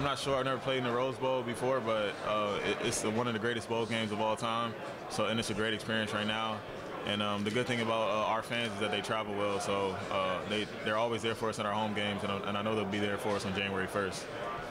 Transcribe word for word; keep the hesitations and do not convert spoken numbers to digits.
I'm not sure. I've never played in the Rose Bowl before, but uh, it, it's one of the greatest bowl games of all time. So, and it's a great experience right now. And um, the good thing about uh, our fans is that they travel well, so uh, they, they're always there for us in our home games, and, and I know they'll be there for us on January first.